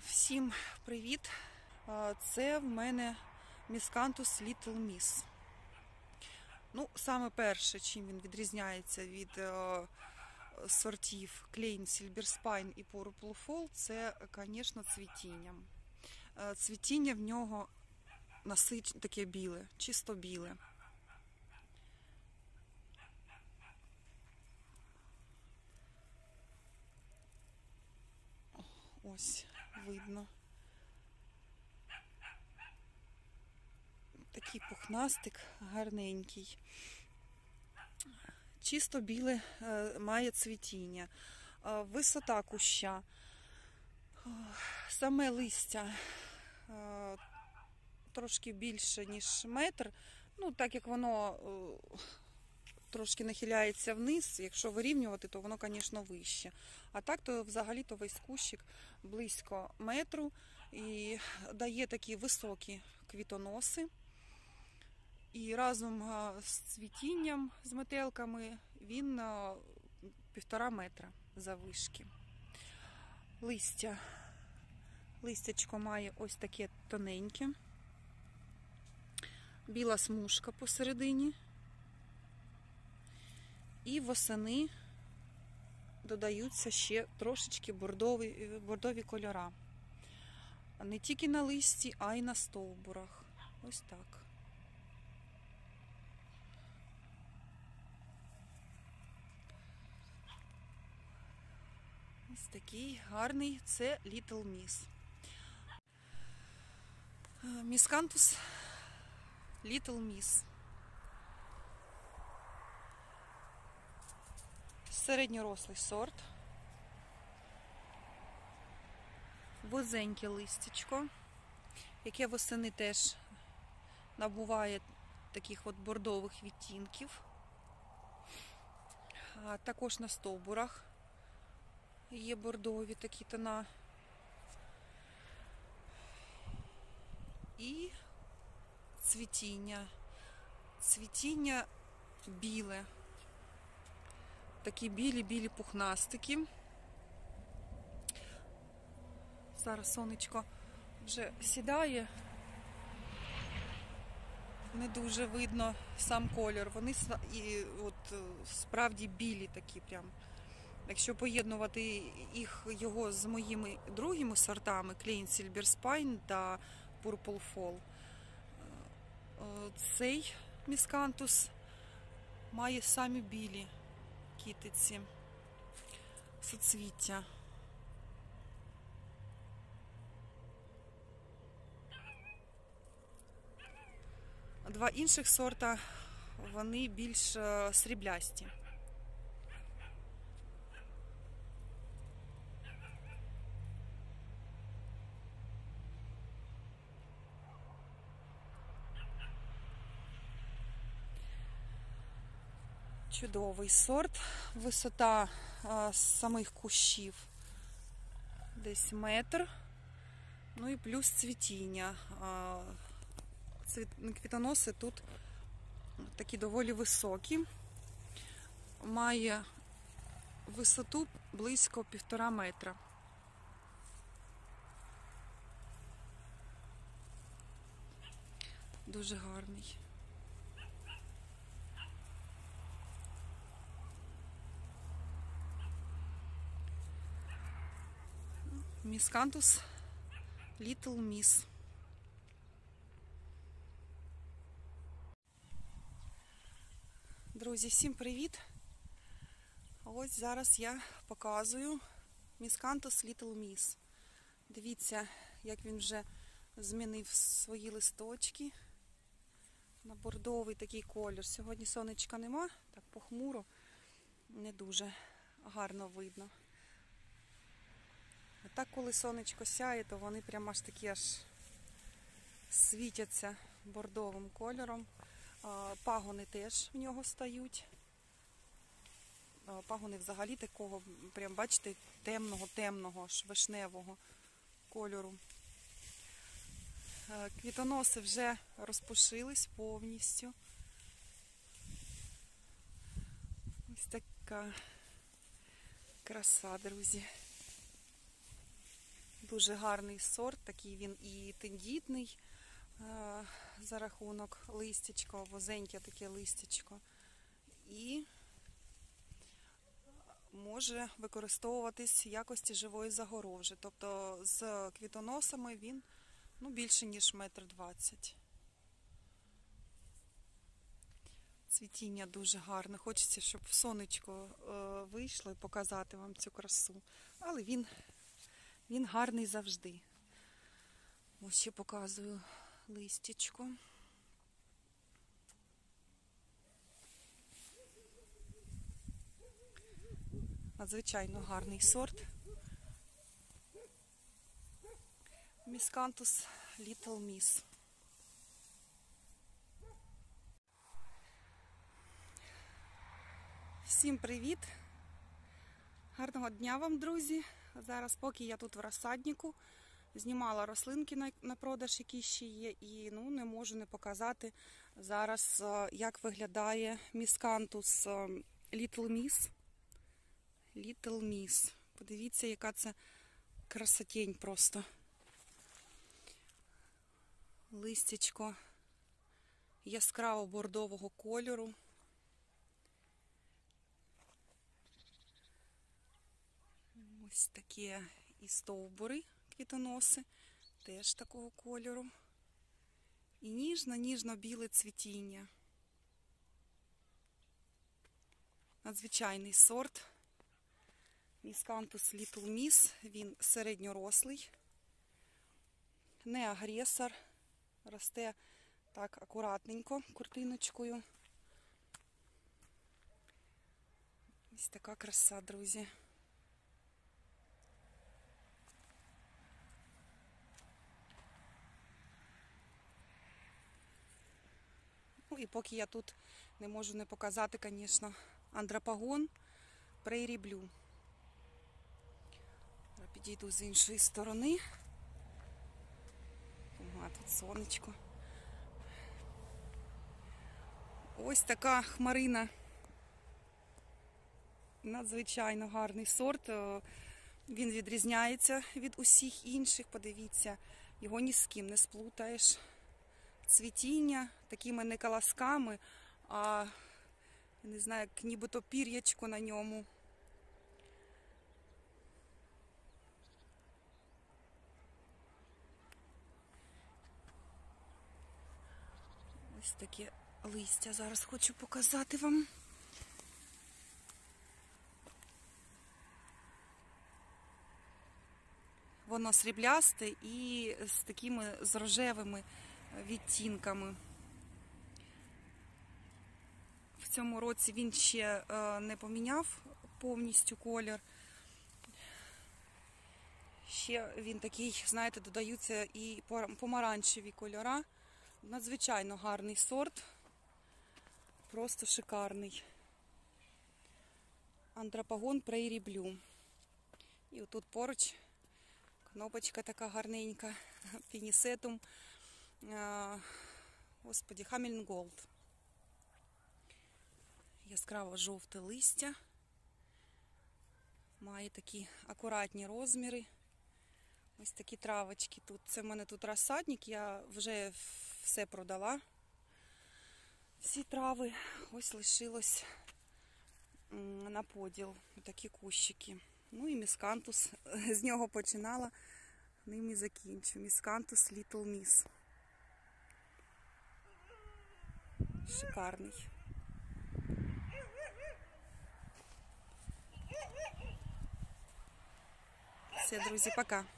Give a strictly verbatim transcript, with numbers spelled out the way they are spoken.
Всім привіт! Це в мене Miscanthus Little Miss. Ну, саме перше, чим він відрізняється від сортів Klein, Silver Spine і Purple Fall, це, звісно, цвітінням. Цвітіння в нього насичене, таке біле, чисто біле. Ось, видно. Такий пухнастик гарненький. Чисто біле має цвітіння. Висота куща. Саме листя трошки більше, ніж метр. Ну, так як воно трошки нахиляється вниз, якщо вирівнювати, то воно, звісно, вище. А так, то взагалі-то весь кущик близько метру і дає такі високі квітоноси. І разом з цвітінням, з метелками, він півтора метра заввишки. Листя. Листячко має ось таке тоненьке. Біла смужка посередині. І восени додаються ще трошечки бордові, бордові кольора. Не тільки на листі, а й на стовбурах. Ось так. Ось такий гарний, це Little Miss. Miscanthus Little Miss. Середньорослий сорт. Вузеньке листячко, яке восени теж набуває таких от бордових відтінків. А також на стовбурах є бордові такі тона. І цвітіння. Цвітіння біле. Такі білі-білі пухнастики. Зараз сонечко вже сідає. Не дуже видно сам колір. Вони і от справді білі такі прям. Якщо поєднувати їх його з моїми другими сортами Klein, Silver Spine та Purple Fall, цей Miscanthus має самі білі кітиці, суцвіття. Два інших сорта, вони більш сріблясті. Чудовий сорт. Висота а, самих кущів десь метр. Ну і плюс цвітіння. А, цвіт... Квітоноси тут такі доволі високі. Має висоту близько півтора метра. Дуже гарний. Miscanthus Little Miss. Друзі, всім привіт! Ось зараз я показую Miscanthus Little Miss. Дивіться, як він вже змінив свої листочки на бордовий такий колір. Сьогодні сонечка нема, так похмуро, не дуже гарно видно. А так, коли сонечко сяє, то вони прямо аж такі аж світяться бордовим кольором. Пагони теж в нього стають. Пагони взагалі такого, прям бачите, темного-темного, аж вишневого кольору. Квітоноси вже розпушились повністю. Ось така краса, друзі. Дуже гарний сорт, такий він і тендітний е, за рахунок листячка, вузеньке таке листячко. І може використовуватись в якості живої загорожі. Тобто з квітоносами він ну, більше, ніж метр двадцять. Цвітіння дуже гарне. Хочеться, щоб сонечко е, вийшло і показати вам цю красу. Але він, він гарний завжди. Ось ще показую листячко. Надзвичайно гарний сорт. Miscanthus Little Miss. Всім привіт! Гарного дня вам, друзі! Зараз, поки я тут в розсаднику, знімала рослинки на, на продаж, які ще є, і ну, не можу не показати зараз, як виглядає Miscanthus Little Miss. Little Miss. Подивіться, яка це красотень просто. Листячко яскраво-бордового кольору. Ось такі і стовбури, квітоноси, теж такого кольору. І ніжно-ніжно-біле цвітіння. Надзвичайний сорт. Miscanthus Little Miss. Він середньорослий, не агресор, росте так акуратненько, куртиночкою. Ось така краса, друзі. Ну і поки я тут не можу не показати, звісно, Andropogon Prairie Blue. Підійду з іншої сторони. А тут сонечко. Ось така хмарина. Надзвичайно гарний сорт. Він відрізняється від усіх інших. Подивіться, його ні з ким не сплутаєш. Цвітіння такими не колосками, а, не знаю, як нібито пір'ячко на ньому. Ось таке листя зараз хочу показати вам. Воно сріблясте і з такими з рожевими відтінками. В цьому році він ще не поміняв повністю колір. Ще він такий, знаєте, додаються і помаранчеві кольора. Надзвичайно гарний сорт. Просто шикарний. Andropogon Prairie Blue. І отут поруч кнопочка така гарненька. Pinicetum. Господи, Hammelngold. Яскраво жовте листя. Має такі акуратні розміри. Ось такі травочки тут. Це в мене тут розсадник, я вже все продала. Всі трави. Ось лишилось на поділ. Такі кущики. Ну і Miscanthus. З нього починала, ним і закінчу. Miscanthus Little Miss. Шикарний. Все, друзі, пока.